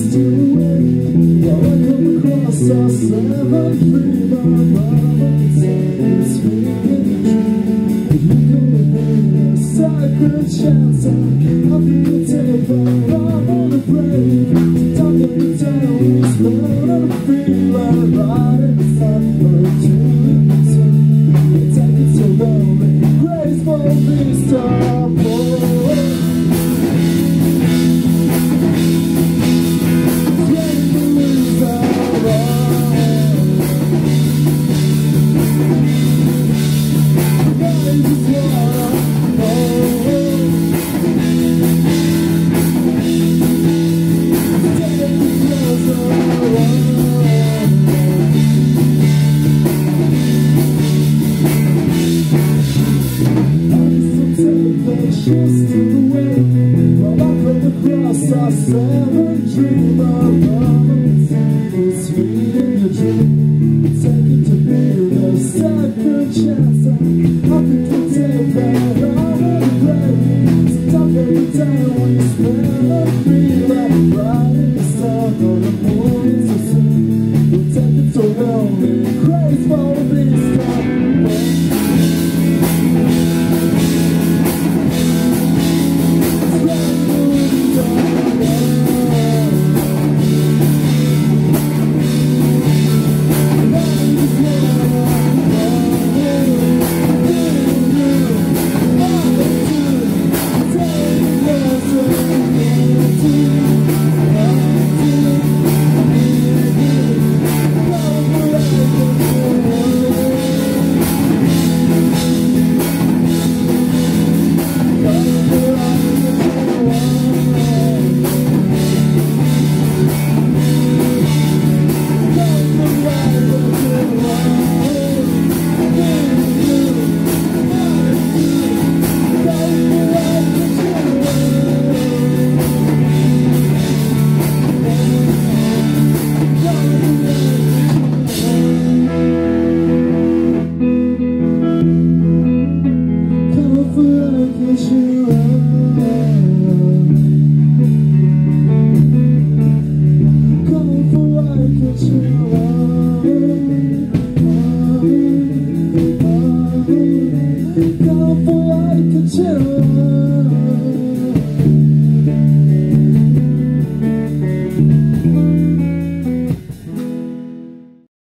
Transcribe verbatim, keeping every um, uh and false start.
chased away. While I come across our seven free my moments, it's feeling true. If you come with me, a second chance, I'll be the take, but I'm unafraid. Time to be down, it's more than a feeling. Right inside for a two. Take it so lonely, graceful Mister Boy. Just the way while I come across our seven dream of moments. It's sweet.